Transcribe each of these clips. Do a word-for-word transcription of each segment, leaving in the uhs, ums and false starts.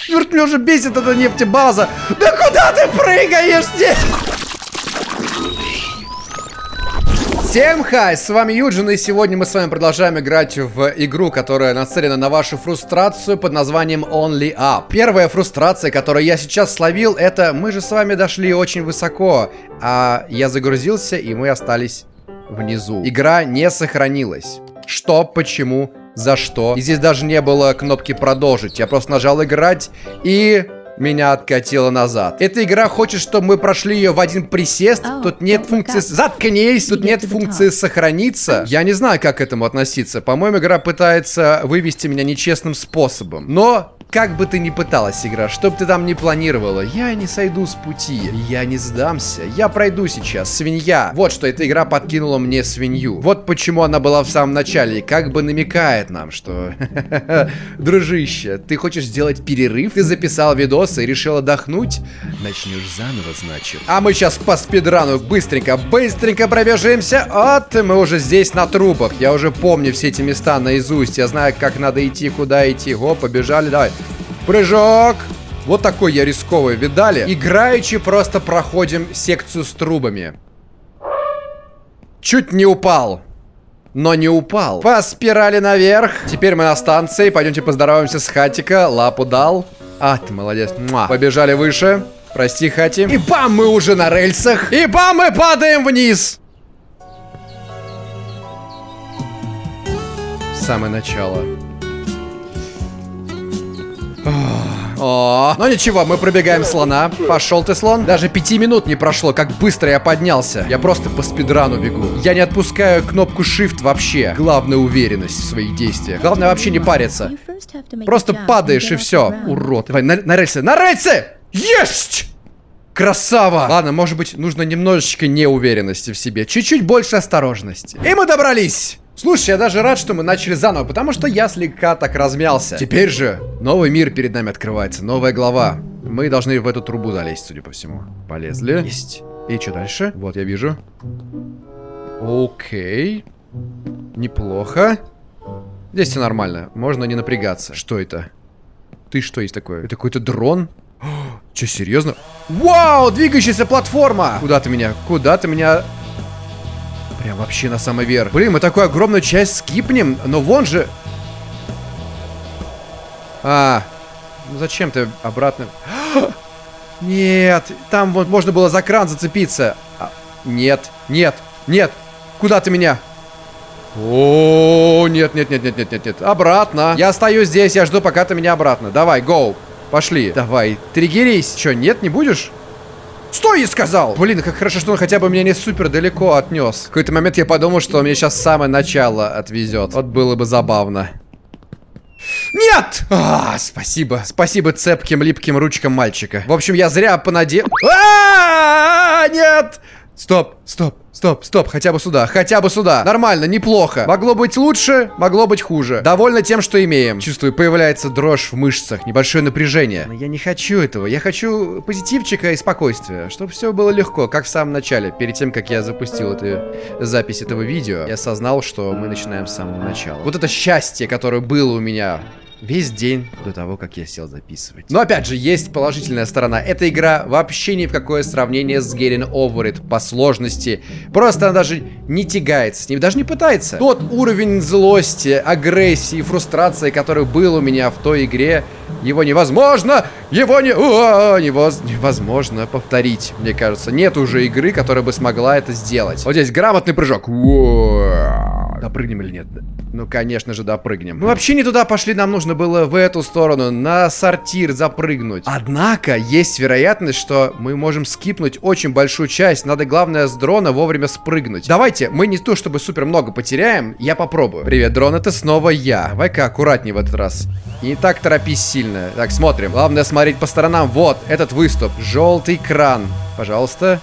Черт, меня уже бесит эта нефтебаза. Да куда ты прыгаешь здесь? Всем хай, с вами Юджин, и сегодня мы с вами продолжаем играть в игру, которая нацелена на вашу фрустрацию под названием Only Up. Первая фрустрация, которую я сейчас словил, это мы же с вами дошли очень высоко, а я загрузился, и мы остались внизу. Игра не сохранилась. Что, почему, за что? И здесь даже не было кнопки продолжить, я просто нажал играть и... меня откатило назад. Эта игра хочет, чтобы мы прошли ее в один присест. Oh, тут нет функции... Заткнись! Тут нет функции сохраниться. Я не знаю, как к этому относиться. По-моему, игра пытается вывести меня нечестным способом. Но... как бы ты ни пыталась, игра, что бы ты там ни планировала, я не сойду с пути, я не сдамся, я пройду сейчас, свинья. Вот что эта игра подкинула мне свинью. Вот почему она была в самом начале, и как бы намекает нам, что... дружище, ты хочешь сделать перерыв? Ты записал видос и решил отдохнуть? Начнешь заново, значит. А мы сейчас по спидрану быстренько, быстренько пробежимся. Вот, мы уже здесь на трупах. Я уже помню все эти места наизусть, я знаю, как надо идти, куда идти. Го, побежали, давай. Прыжок! Вот такой я рисковый, видали? Играючи просто проходим секцию с трубами. Чуть не упал. Но не упал. По спирали наверх. Теперь мы на станции. Пойдемте поздороваемся с Хатика. Лапу дал. А, ты молодец. Муа. Побежали выше. Прости, Хати. И бам, мы уже на рельсах. И бам, мы падаем вниз. Самое начало. О, ну ничего, мы пробегаем слона. Пошел ты, слон. Даже пяти минут не прошло, как быстро я поднялся. Я просто по спидрану бегу. Я не отпускаю кнопку Shift вообще. Главная уверенность в своих действиях. Главное вообще не париться. Просто падаешь и все. Урод. Давай, на, на рельсы. На рельсы! Есть! Красава! Ладно, может быть, нужно немножечко неуверенности в себе. Чуть-чуть больше осторожности. И мы добрались! Слушай, я даже рад, что мы начали заново, потому что я слегка так размялся. Теперь же новый мир перед нами открывается, новая глава. Мы должны в эту трубу залезть, судя по всему. Полезли. Есть. И что дальше? Вот, я вижу. Окей. Неплохо. Здесь все нормально, можно не напрягаться. Что это? Ты что есть такое? Это какой-то дрон? Че, серьезно? Вау, двигающаяся платформа! Куда ты меня? Куда ты меня... Прям вообще на самый верх. Блин, мы такую огромную часть скипнем, но вон же... А, ну зачем ты обратно... Нет, там вот можно было за кран зацепиться. А, нет, нет, нет. Куда ты меня? О, нет, нет, нет, нет, нет, нет, нет. Обратно. Я стою здесь, я жду, пока ты меня обратно. Давай, гоу. Пошли. Давай, триггерись. Че, нет, не будешь? Стой, я сказал! Блин, как хорошо, что он хотя бы меня не супер далеко отнес. В какой-то момент я подумал, что он меня сейчас самое начало отвезет. Вот было бы забавно. Нет! А, спасибо. Спасибо цепким, липким ручкам мальчика. В общем, я зря понадеял... А-а-а, нет! Стоп, стоп, стоп, стоп, хотя бы сюда, хотя бы сюда. Нормально, неплохо. Могло быть лучше, могло быть хуже. Довольно тем, что имеем. Чувствую, появляется дрожь в мышцах, небольшое напряжение. Но я не хочу этого, я хочу позитивчика и спокойствия, чтобы все было легко, как в самом начале. Перед тем, как я запустил эту запись этого видео, я осознал, что мы начинаем с самого начала. Вот это счастье, которое было у меня... весь день до того, как я сел записывать. Но опять же, есть положительная сторона. Эта игра вообще ни в какое сравнение с Getting Over It по сложности. Просто она даже не тягается с ним, даже не пытается. Тот уровень злости, агрессии, фрустрации, который был у меня в той игре, его невозможно, его не... О, невоз... невозможно повторить, мне кажется. Нет уже игры, которая бы смогла это сделать. Вот здесь грамотный прыжок. О, допрыгнем или нет? Ну, конечно же, допрыгнем. Мы вообще не туда пошли, нам нужно было в эту сторону, на сортир запрыгнуть. Однако, есть вероятность, что мы можем скипнуть очень большую часть. Надо, главное, с дрона вовремя спрыгнуть. Давайте, мы не то чтобы супер много потеряем, я попробую. Привет, дрон, это снова я. Давай-ка аккуратнее в этот раз. И не так торопись сильно. Так, смотрим. Главное смотреть по сторонам. Вот, этот выступ. Желтый кран. Пожалуйста.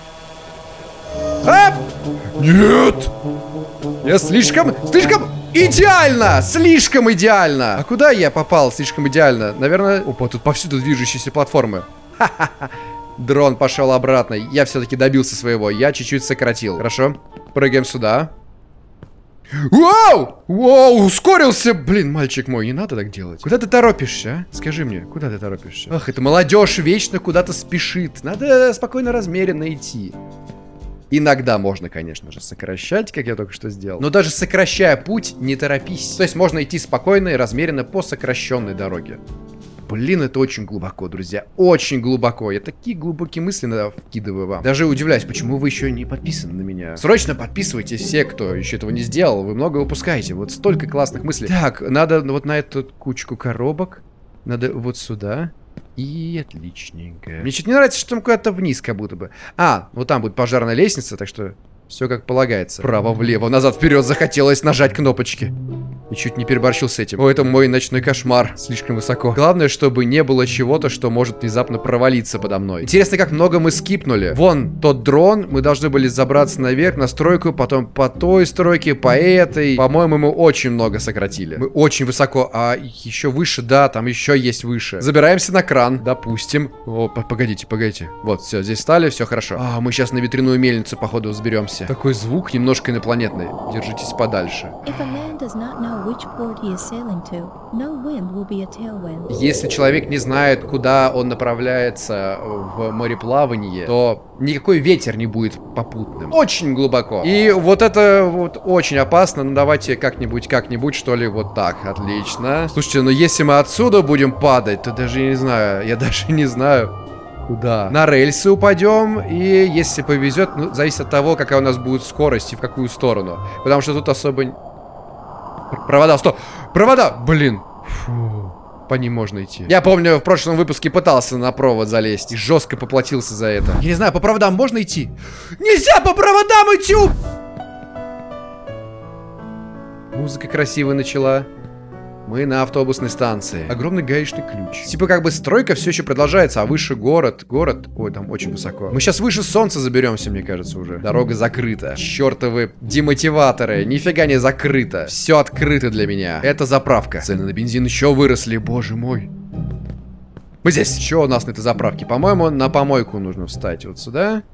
Ап! Нет! Я слишком, слишком... идеально! Слишком идеально! А куда я попал слишком идеально? Наверное... Опа, тут повсюду движущиеся платформы. Ха-ха-ха. Дрон пошел обратно. Я все-таки добился своего. Я чуть-чуть сократил. Хорошо. Прыгаем сюда. Вау! Вау, ускорился! Блин, мальчик мой, не надо так делать. Куда ты торопишься, а? Скажи мне, куда ты торопишься? Ах, это молодежь вечно куда-то спешит. Надо спокойно, размеренно идти. Иногда можно, конечно же, сокращать, как я только что сделал. Но даже сокращая путь, не торопись. То есть можно идти спокойно и размеренно по сокращенной дороге. Блин, это очень глубоко, друзья. Очень глубоко. Я такие глубокие мысли иногда вкидываю вам. Даже удивляюсь, почему вы еще не подписаны на меня. Срочно подписывайтесь все, кто еще этого не сделал. Вы много выпускаете. Вот столько классных мыслей. Так, надо вот на эту кучку коробок. Надо вот сюда. И отличненько. Мне чуть не нравится, что там куда-то вниз как будто бы. А, вот там будет пожарная лестница, так что все как полагается. Право-влево, назад-вперед захотелось нажать кнопочки. И чуть не переборщил с этим. О, это мой ночной кошмар. Слишком высоко. Главное, чтобы не было чего-то, что может внезапно провалиться подо мной. Интересно, как много мы скипнули. Вон тот дрон. Мы должны были забраться наверх, на стройку, потом по той стройке, по этой. По-моему, мы очень много сократили. Мы очень высоко. А еще выше, да, там еще есть выше. Забираемся на кран, допустим. О, погодите, погодите. Вот, все, здесь стали, все хорошо. А, мы сейчас на ветряную мельницу, походу, взберемся. Такой звук немножко инопланетный. Держитесь подальше. Если человек не знает, куда он направляется в мореплавание, то никакой ветер не будет попутным. Очень глубоко. И вот это вот очень опасно. Ну давайте как-нибудь, как-нибудь, что ли, вот так. Отлично. Слушайте, ну если мы отсюда будем падать, то даже не знаю. Я даже не знаю. Куда? На рельсы упадем, и если повезет, ну, зависит от того, какая у нас будет скорость и в какую сторону. Потому что тут особо... Провода, стоп! Провода! Блин! Фу. По ним можно идти. Я помню, в прошлом выпуске пытался на провод залезть и жестко поплатился за это. Я не знаю, по проводам можно идти? Нельзя по проводам идти! Музыка красивая начала. Мы на автобусной станции. Огромный гаечный ключ. Типа как бы стройка все еще продолжается, а выше город. Город, ой, там очень высоко. Мы сейчас выше солнца заберемся, мне кажется, уже. Дорога закрыта. Чертовы демотиваторы. Нифига не закрыто. Все открыто для меня. Это заправка. Цены на бензин еще выросли, боже мой. Мы здесь. Что у нас на этой заправке? По-моему, на помойку нужно встать. Вот сюда.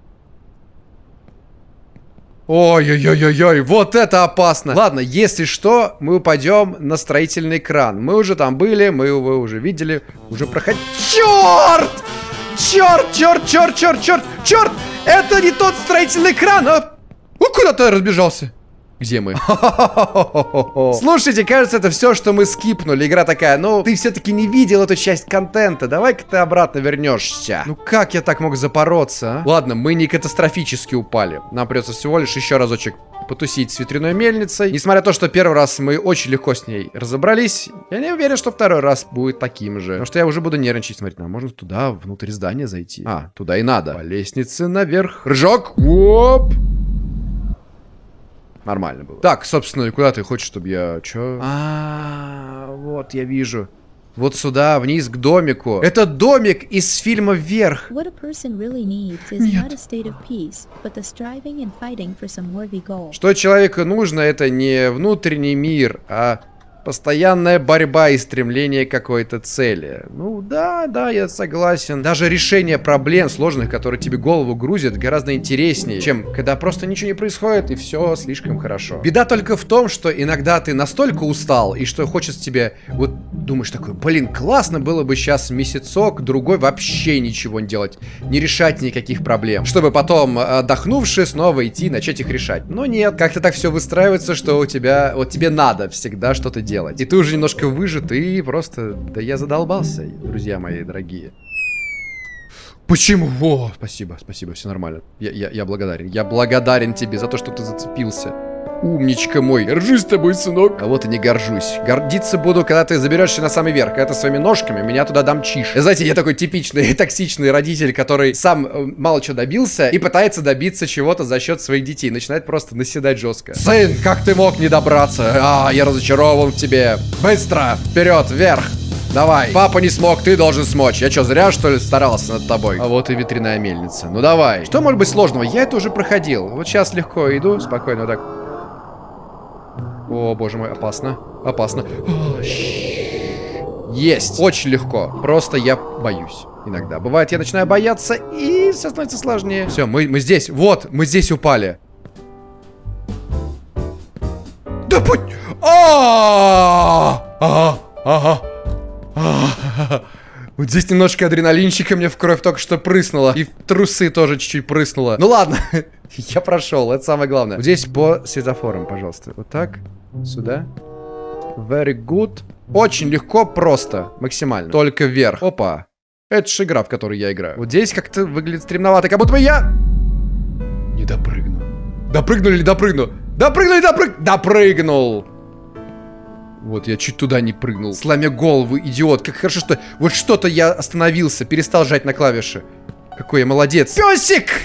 Ой-ой-ой-ой-ой, вот это опасно. Ладно, если что, мы упадем на строительный кран. Мы уже там были, мы его уже видели, уже проходили. Черт! Черт, черт, черт, черт, черт, черт! Это не тот строительный кран, а... О, куда ты разбежался? Где мы? Слушайте, кажется, это все, что мы скипнули. Игра такая, ну, ты все-таки не видел эту часть контента. Давай-ка ты обратно вернешься. Ну, как я так мог запороться, а? Ладно, мы не катастрофически упали. Нам придется всего лишь еще разочек потусить с ветряной мельницей. Несмотря на то, что первый раз мы очень легко с ней разобрались, я не уверен, что второй раз будет таким же. Потому что я уже буду нервничать. Смотрите, нам можно туда, внутрь здания зайти. А, туда и надо. По лестнице наверх. Ржок. Оп. Нормально было. Так, собственно, куда ты хочешь, чтобы я... Чё? А, вот, я вижу. Вот сюда, вниз к домику. Это домик из фильма «Вверх». Нет. Что человеку нужно, это не внутренний мир, а... постоянная борьба и стремление к какой-то цели. Ну да, да, я согласен. Даже решение проблем сложных, которые тебе голову грузят, гораздо интереснее, чем когда просто ничего не происходит и все слишком хорошо. Беда только в том, что иногда ты настолько устал, и что хочется тебе, вот думаешь такой, блин, классно было бы сейчас месяцок, другой вообще ничего не делать, не решать никаких проблем, чтобы потом, отдохнувши, снова идти, начать их решать. Но нет, как-то так все выстраивается, что у тебя, вот тебе надо всегда что-то делать. делать. И ты уже немножко выжат, и просто... Да я задолбался, друзья мои дорогие. Почему? О, спасибо, спасибо, все нормально. Я, я, я благодарен. Я благодарен тебе за то, что ты зацепился. Умничка мой. Горжусь тобой, сынок. А вот и не горжусь. Гордиться буду, когда ты заберешься на самый верх. Когда ты своими ножками меня туда домчишь. Знаете, я такой типичный, токсичный родитель, который сам э, мало чего добился и пытается добиться чего-то за счет своих детей. Начинает просто наседать жестко. Сын, как ты мог не добраться? А, я разочарован в тебе. Быстро, вперед, вверх. Давай. Папа не смог, ты должен смочь. Я что, зря, что ли, старался над тобой? А вот и ветряная мельница. Ну давай. Что может быть сложного? Я это уже проходил. Вот сейчас легко иду, спокойно вот так. О, боже мой, опасно. Опасно. Есть. Очень легко. Просто я боюсь иногда. Бывает, я начинаю бояться, и все становится сложнее. Все, мы, мы здесь. Вот, мы здесь упали. Да будь... Ага. Вот здесь немножко адреналинчика мне в кровь только что прыснуло. И в трусы тоже чуть-чуть прыснуло. Ну ладно, я прошел, это самое главное. Вот здесь по светофорам, пожалуйста. Вот так, сюда. Very good. Очень легко, просто, максимально. Только вверх. Опа. Это же игра, в которой я играю. Вот здесь как-то выглядит стремновато, как будто бы я... Не допрыгну. Допрыгну или допрыгну? Допрыгну или допрыгну? Допрыгнул. Вот, я чуть туда не прыгнул. Сломя голову, идиот. Как хорошо, что вот что-то я остановился, перестал жать на клавиши. Какой я молодец. Песик!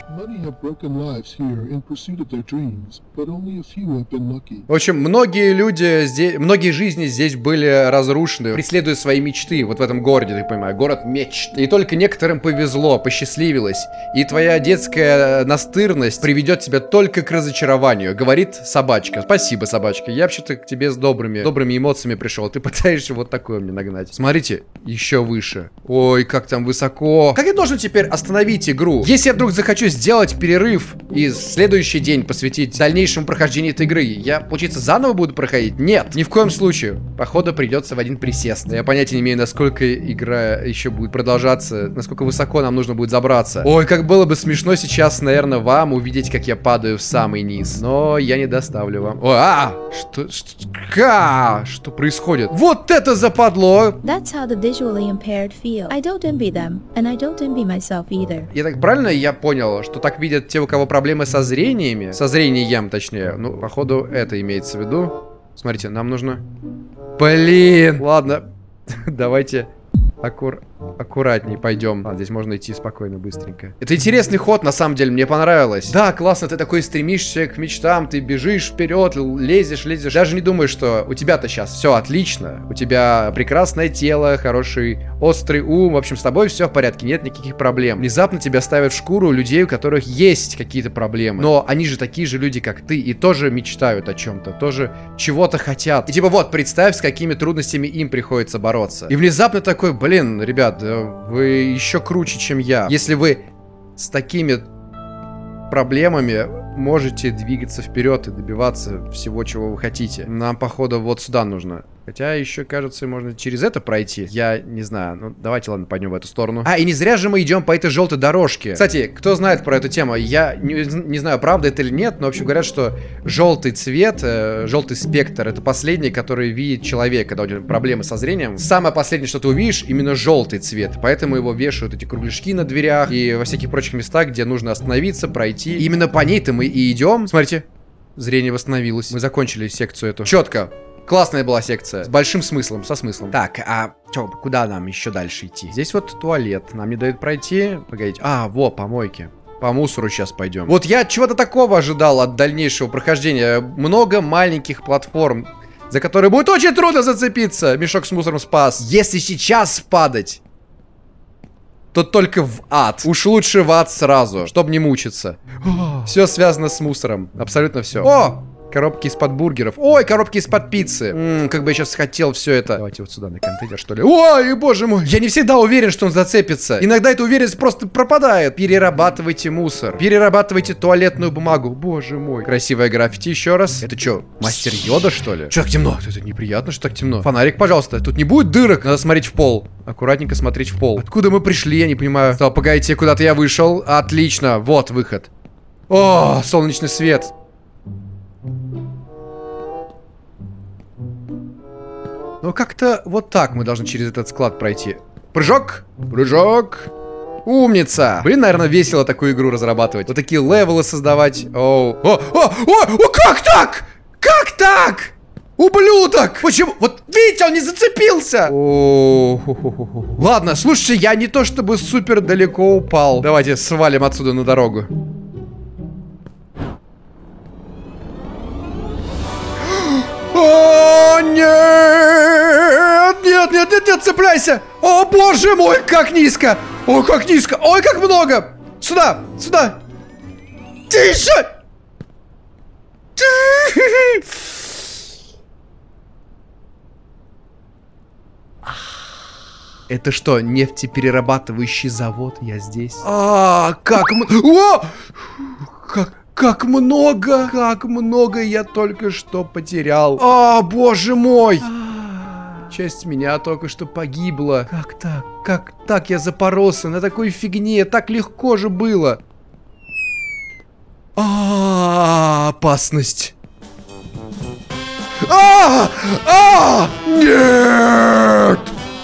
В общем, многие люди здесь, многие жизни здесь были разрушены, преследуя свои мечты. Вот в этом городе, ты понимаешь, город мечт. И только некоторым повезло, посчастливилось. И твоя детская настырность приведет тебя только к разочарованию, говорит собачка. Спасибо, собачка. Я вообще-то к тебе с добрыми, добрыми эмоциями пришел. Ты пытаешься вот такое мне нагнать. Смотрите, еще выше. Ой, как там высоко. Как я должен теперь остановить игру? Если я вдруг захочу сделать перерыв и следующий день посвятить дальнейшему прохождению этой игры, я, получается, заново буду проходить? Нет, ни в коем случае. Походу, придется в один присест. Я понятия не имею, насколько игра еще будет продолжаться, насколько высоко нам нужно будет забраться. Ой, как было бы смешно сейчас, наверное, вам увидеть, как я падаю в самый низ. Но я не доставлю вам. О, а! Что? Что? Ка? Что происходит? Вот это западло! That's how the visually impaired feel. I don't envy them, and I don't envy myself either. Я так правильно я понял, что так видят те, у кого проблемы со зрениями? Со зрением, точнее. Ну, походу, это имеется в виду. Смотрите, нам нужно... Блин! Ладно, давайте аккур... аккуратней пойдем. А, здесь можно идти спокойно, быстренько. Это интересный ход, на самом деле, мне понравилось. Да, классно, ты такой стремишься к мечтам, ты бежишь вперед, лезешь, лезешь. Даже не думаешь, что у тебя-то сейчас все отлично. У тебя прекрасное тело, хороший острый ум. В общем, с тобой все в порядке, нет никаких проблем. Внезапно тебя ставят в шкуру людей, у которых есть какие-то проблемы. Но они же такие же люди, как ты, и тоже мечтают о чем-то, тоже чего-то хотят. И типа вот, представь, с какими трудностями им приходится бороться. И внезапно такой, блин, ребят, вы еще круче, чем я. Если вы с такими проблемами можете двигаться вперед и добиваться всего, чего вы хотите. Нам, походу, вот сюда нужно. Хотя еще, кажется, можно через это пройти. Я не знаю. Ну, давайте, ладно, пойдем в эту сторону. А, и не зря же мы идем по этой желтой дорожке. Кстати, кто знает про эту тему? Я не, не знаю, правда это или нет, но, в общем, говорят, что желтый цвет, э, желтый спектр — это последний, который видит человек, когда у него проблемы со зрением. Самое последнее, что ты увидишь, именно желтый цвет. Поэтому его вешают эти кругляшки на дверях и во всяких прочих местах, где нужно остановиться, пройти. И именно по ней-то мы и идем. Смотрите, зрение восстановилось. Мы закончили секцию эту. Четко. Классная была секция. С большим смыслом, со смыслом. Так, а чё, куда нам еще дальше идти? Здесь вот туалет. Нам не дают пройти. Погодите. А, во, помойки. По мусору сейчас пойдем. Вот я чего-то такого ожидал от дальнейшего прохождения. Много маленьких платформ, за которые будет очень трудно зацепиться. Мешок с мусором спас. Если сейчас падать, то только в ад. Уж лучше в ад сразу, чтобы не мучиться. Все связано с мусором. Абсолютно все. О! Коробки из-под бургеров. Ой, коробки из-под пиццы. М-м, как бы я сейчас хотел все это. Давайте вот сюда, на контейнер, что ли. Ой, боже мой. Я не всегда уверен, что он зацепится. Иногда эта уверенность просто пропадает. Перерабатывайте мусор. Перерабатывайте туалетную бумагу. Боже мой. Красивая граффити еще раз. Это что, мастер Йода, что ли? Что так темно? Это неприятно, что так темно. Фонарик, пожалуйста. Тут не будет дырок. Надо смотреть в пол. Аккуратненько смотреть в пол. Откуда мы пришли, я не понимаю. Стал, погодите, куда-то я вышел. Отлично. Вот выход. О, солнечный свет. Ну, как-то вот так мы должны через этот склад пройти. Прыжок! Прыжок! Умница! Блин, наверное, весело такую игру разрабатывать. Вот такие левелы создавать. Оу. О, о, о, о, как так? Как так? Ублюдок! Почему? Вот видите, он не зацепился! О, ладно, слушайте, я не то чтобы супер далеко упал. Давайте свалим отсюда на дорогу. О, нет! Нет, нет, нет, нет, цепляйся! О, боже мой, как низко! О, как низко! Ой, как много! Сюда, сюда! Тише! Это что, нефтеперерабатывающий завод? Я здесь. А, как мы... О! Как... Как много, как много я только что потерял. О, боже мой. Часть меня только что погибла. Как так? Как так я запоролся на такой фигне? Так легко же было. А, опасность. А, а, нет!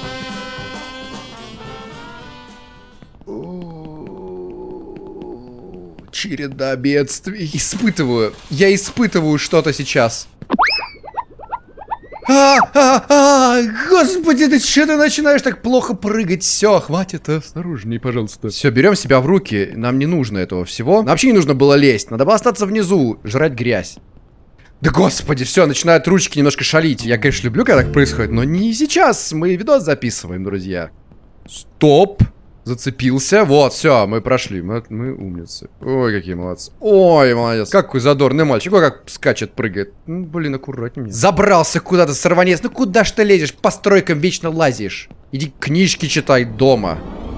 Череда бедствий. Испытываю. Я испытываю что-то сейчас. А, а, а, господи, ты что ты начинаешь так плохо прыгать? Все, хватит, осторожней, пожалуйста. Все, берем себя в руки. Нам не нужно этого всего. Нам вообще не нужно было лезть. Надо было остаться внизу, жрать грязь. Да господи, все, начинают ручки немножко шалить. Я, конечно, люблю, когда так происходит, но не сейчас. Мы видос записываем, друзья. Стоп. Зацепился. Вот, все, мы прошли. Мы, мы умницы. Ой, какие молодцы. Ой, молодец. Какой задорный мальчик. Ой, как скачет, прыгает. Ну, блин, аккуратнее. Забрался куда-то, сорванец. Ну, куда ж ты лезешь? По стройкам вечно лазишь. Иди книжки читай дома.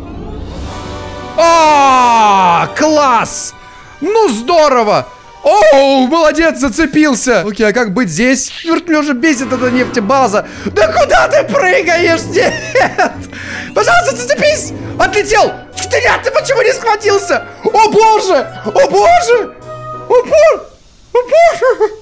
А, класс! Ну, здорово! Оу, молодец, зацепился. Окей, а как быть здесь? Меня уже бесит эта нефтебаза. Да куда ты прыгаешь? Нет! Пожалуйста, зацепись! Отлетел! Нет, ты почему не схватился? О боже! О боже! О боже! О боже!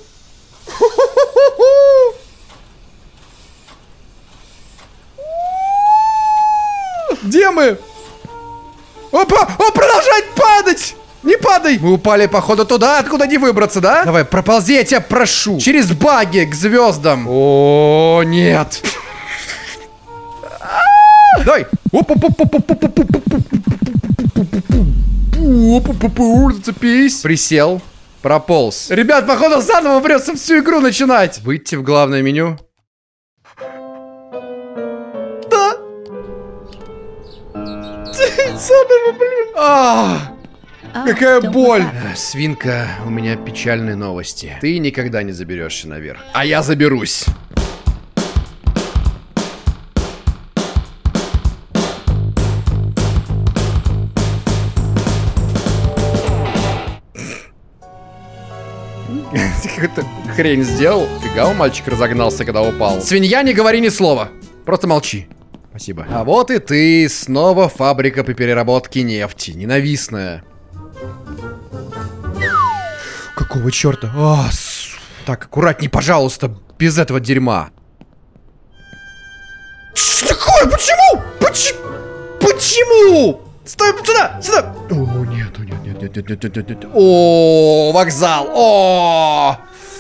Где мы? Опа! О, продолжает падать! Не падай! Мы упали, походу, туда, откуда не выбраться, да? Давай, проползи, я тебя прошу. Через баги к звездам. О, нет. Давай. Зацепись. Присел. Прополз. Ребят, походу, заново придется всю игру начинать. Выйти в главное меню. Да. Заново, блин. А. Какая боль! Свинка, у меня печальные новости. Ты никогда не заберешься наверх. А я заберусь. Ты какую-то хрень сделал. Фига, у мальчик разогнался, когда упал. Свинья, не говори ни слова. Просто молчи. Спасибо. А вот и ты. Снова фабрика по переработке нефти. Ненавистная. Какого черта? А, так, аккуратней, пожалуйста, без этого дерьма. Что такое? Почему? Почему? Почему? Стой, сюда, сюда. О, нет, нет, нет, нет, нет, нет, нет, нет. О, вокзал. О,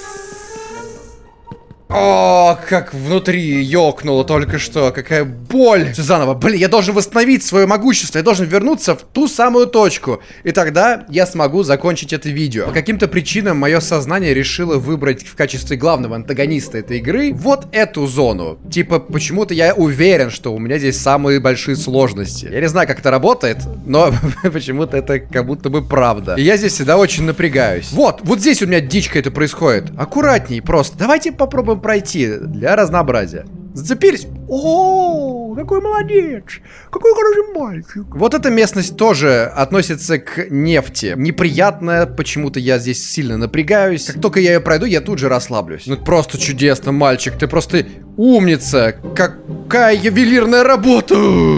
О, как внутри ёкнуло только что. Какая боль. Все заново. Блин, я должен восстановить свое могущество. Я должен вернуться в ту самую точку. И тогда я смогу закончить это видео. По каким-то причинам мое сознание решило выбрать в качестве главного антагониста этой игры вот эту зону. Типа, почему-то я уверен, что у меня здесь самые большие сложности. Я не знаю, как это работает, но почему-то это как будто бы правда. И я здесь всегда очень напрягаюсь. Вот, вот здесь у меня дичка это происходит. Аккуратней просто. Давайте попробуем пройти для разнообразия. Зацепились? О, какой молодец! Какой хороший мальчик! Вот эта местность тоже относится к нефти. Неприятная, почему-то я здесь сильно напрягаюсь. Как только я ее пройду, я тут же расслаблюсь. Ну просто чудесно, мальчик. Ты просто умница. Какая ювелирная работа!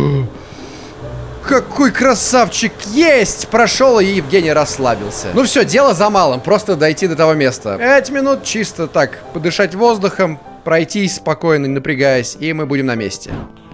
Какой красавчик! Есть! Прошел, и Евгений расслабился. Ну все, дело за малым. Просто дойти до того места. Пять минут чисто так, подышать воздухом, пройтись спокойно, не напрягаясь, и мы будем на месте.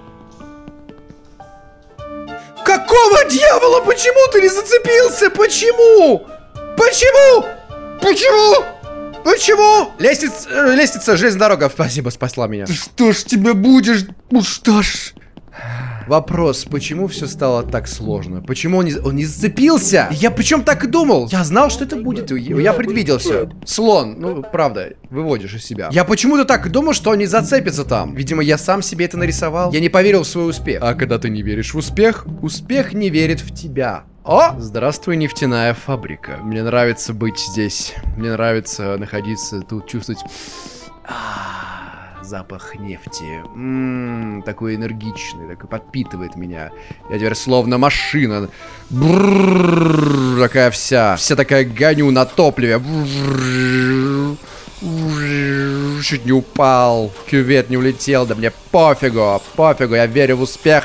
Какого дьявола? Почему ты не зацепился? Почему? Почему? Почему? Почему? Лестница, э, лестница, железная дорога. Спасибо, спасла меня. Ты что ж тебе будешь? Ну что ж... Вопрос, почему все стало так сложно? Почему он не, он не зацепился? Я причем так и думал. Я знал, что это будет. Я предвидел все. Слон, ну, правда, выводишь из себя. Я почему-то так и думал, что он не зацепится там. Видимо, я сам себе это нарисовал. Я не поверил в свой успех. А когда ты не веришь в успех, успех не верит в тебя. О! Здравствуй, нефтяная фабрика. Мне нравится быть здесь. Мне нравится находиться тут, чувствовать... запах нефти. Ммм, такой энергичный, такой подпитывает меня. Я теперь словно машина. Бррррррр, такая вся. Вся такая гоню на топливе. Бррррррр. Чуть не упал. Кювет не улетел. Да мне пофигу. Пофигу. Я верю в успех.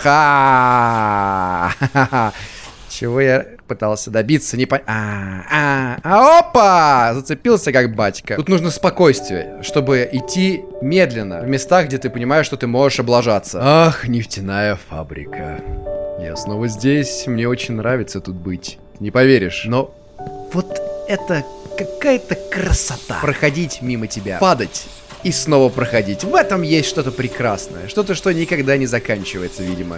А-а-а. Чего я пытался добиться? Не по... А, а, а, опа! Зацепился как батька. Тут нужно спокойствие, чтобы идти медленно. В местах, где ты понимаешь, что ты можешь облажаться. Ах, нефтяная фабрика. Я снова здесь. Мне очень нравится тут быть. Не поверишь. Но вот это какая-то красота. Проходить мимо тебя. Падать. И снова проходить. В этом есть что-то прекрасное. Что-то, что никогда не заканчивается, видимо.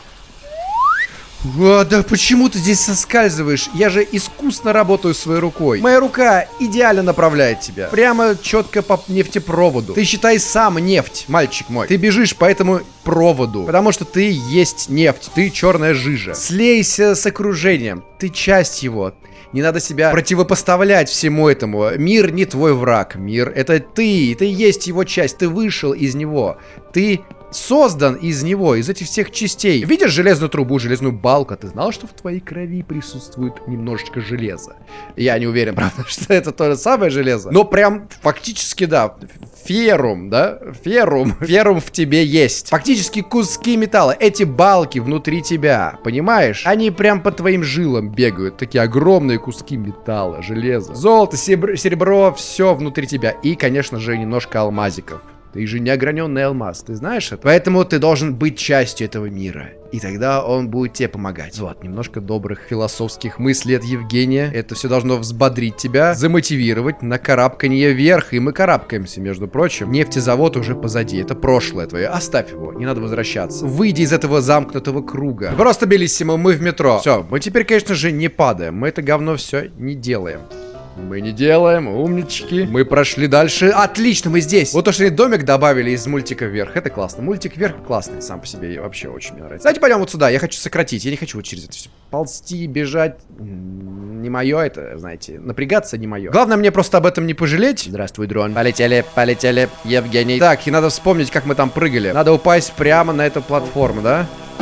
О, да почему ты здесь соскальзываешь? Я же искусно работаю своей рукой. Моя рука идеально направляет тебя. Прямо четко по нефтепроводу. Ты считай сам нефть, мальчик мой. Ты бежишь по этому проводу, потому что ты есть нефть. Ты черная жижа. Слейся с окружением. Ты часть его. Не надо себя противопоставлять всему этому. Мир не твой враг. Мир — это ты. Ты есть его часть. Ты вышел из него. Ты создан из него, из этих всех частей. Видишь железную трубу, железную балку? Ты знал, что в твоей крови присутствует немножечко железа? Я не уверен, правда, что это то же самое железо. Но прям фактически, да. Феррум, да? Феррум. Феррум в тебе есть. Фактически куски металла. Эти балки внутри тебя. Понимаешь? Они прям по твоим жилам бегают. Такие огромные куски металла, железа. Золото, серебро, серебро, все внутри тебя. И, конечно же, немножко алмазиков. Ты же неограненный алмаз, ты знаешь это? Поэтому ты должен быть частью этого мира. И тогда он будет тебе помогать. Вот, немножко добрых философских мыслей от Евгения. Это все должно взбодрить тебя, замотивировать на карабканье вверх. И мы карабкаемся, между прочим. Нефтезавод уже позади, это прошлое твое. Оставь его, не надо возвращаться. Выйди из этого замкнутого круга. Просто, Белиссимо, мы в метро. Все, мы теперь, конечно же, не падаем. Мы это говно все не делаем. Мы не делаем, умнички. Мы прошли дальше. Отлично, мы здесь. Вот то, что они домик добавили из мультика вверх. Это классно. Мультик вверх классный сам по себе. Вообще очень мне нравится. Давайте пойдем вот сюда. Я хочу сократить. Я не хочу вот через это все ползти, бежать. Не мое это, знаете. Напрягаться не мое. Главное мне просто об этом не пожалеть. Здравствуй, дрон. Полетели, полетели, Евгений. Так, и надо вспомнить, как мы там прыгали. Надо упасть прямо на эту платформу, да?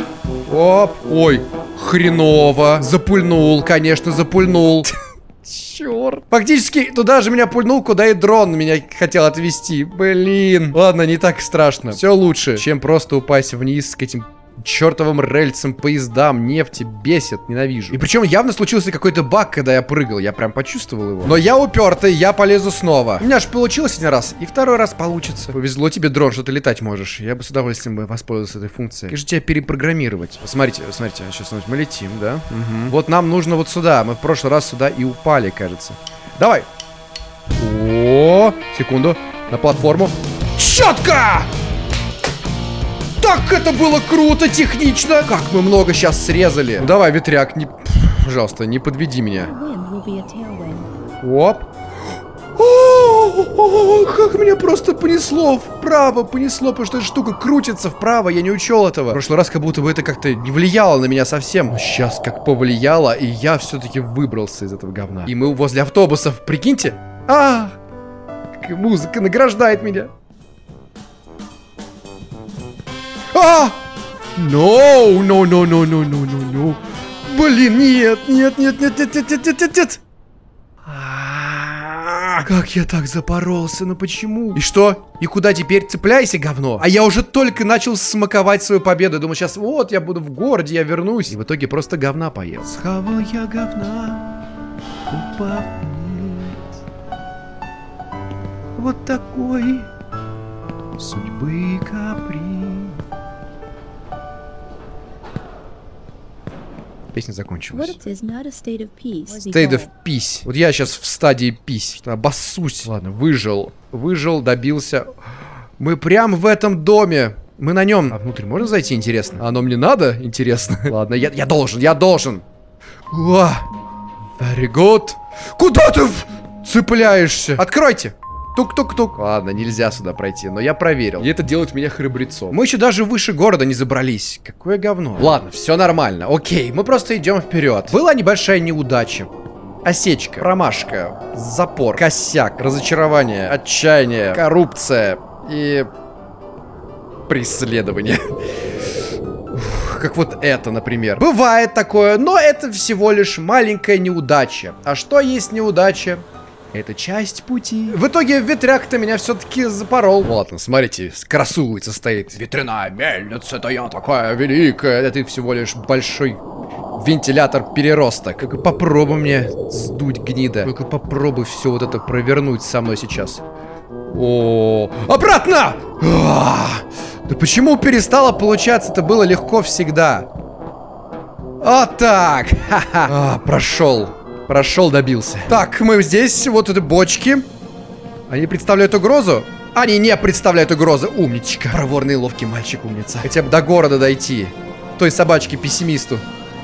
Оп. Ой, хреново. Запульнул, конечно, запульнул. Черт. Фактически туда же меня пульнул, куда и дрон меня хотел отвезти. Блин. Ладно, не так страшно. Все лучше, чем просто упасть вниз к этим чертовым рельсам, поездам, нефти. Бесит, ненавижу. И причем явно случился какой-то баг, когда я прыгал. Я прям почувствовал его. Но я упертый, я полезу снова. У меня же получилось один раз, и второй раз получится. Повезло тебе, дрон, что ты летать можешь. Я бы с удовольствием бы воспользовался этой функцией. Как же тебя перепрограммировать? Смотрите, смотрите, сейчас мы летим, да? Угу. Вот нам нужно вот сюда. Мы в прошлый раз сюда и упали, кажется. Давай. О, секунду. На платформу. Четко! Так это было круто, технично. Как мы много сейчас срезали. Ну, давай, ветряк, не... пожалуйста, не подведи меня. Оп. О, как меня просто понесло вправо, понесло, потому что эта штука крутится вправо, я не учел этого. В прошлый раз как будто бы это как-то не влияло на меня совсем. Но сейчас как повлияло, и я все-таки выбрался из этого говна. И мы возле автобусов, прикиньте. А, музыка награждает меня. А! No, no, no, no, no, no, no, no. Блин, нет, нет, нет, нет, нет, нет, нет, нет, нет. Как я так запоролся, ну почему? И что? И куда теперь? Цепляйся, говно. А я уже только начал смаковать свою победу. Думаю, сейчас вот, я буду в городе, я вернусь. И в итоге просто говна поел. Схавал я говна, упав вниз. Вот такой судьбы каприз. Песня закончилась. State of peace. Вот я сейчас в стадии peace. Обоссусь. Ладно, выжил. Выжил, добился. Мы прям в этом доме. Мы на нем. А внутрь можно зайти, интересно? Оно мне надо? Интересно. Ладно, я, я должен, я должен. О, very good. Куда ты цепляешься? Откройте. Тук-тук-тук. Ладно, нельзя сюда пройти, но я проверил. И это делает меня храбрецом. Мы еще даже выше города не забрались. Какое говно. Ладно, все нормально. Окей, мы просто идем вперед. Была небольшая неудача. Осечка, промашка, запор, косяк, разочарование, отчаяние, коррупция и преследование. Как вот это, например. Бывает такое, но это всего лишь маленькая неудача. А что есть неудача? Это часть пути. В итоге ветряк-то меня все-таки запорол. Ладно, смотрите, красуется стоит. Ветряная мельница, это я такая великая. Это всего лишь большой вентилятор-переросток. Только попробуй мне сдуть, гнида. Только попробуй все вот это провернуть со мной сейчас. О, обратно! А, да почему перестало получаться? Это было легко всегда. Вот так. Ха-ха. А, прошел. Прошел, добился. Так, мы здесь, вот это бочки. Они представляют угрозу? Они не представляют угрозы. Умничка. Проворный и ловкий мальчик, умница. Хотя бы до города дойти. Той собачке-пессимисту.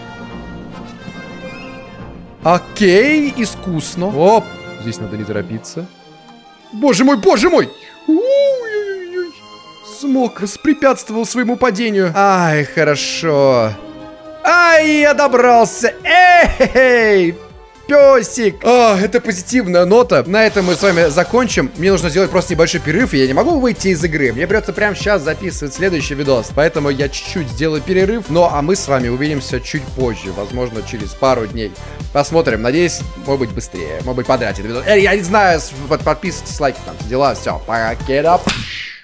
Окей, искусно. Оп, здесь надо не торопиться. Боже мой, боже мой! У-ой-ой-ой. Смог, воспрепятствовал своему падению. Ай, хорошо. Ай, я добрался. Эй! Песик! А, это позитивная нота. На этом мы с вами закончим. Мне нужно сделать просто небольшой перерыв, и я не могу выйти из игры. Мне придется прямо сейчас записывать следующий видос. Поэтому я чуть-чуть сделаю перерыв. Ну, а мы с вами увидимся чуть позже. Возможно, через пару дней. Посмотрим. Надеюсь, может быть, быстрее. Может быть, подряд этот видос. Эй, я не знаю. Подписывайтесь, лайки, там, дела. Все, пока.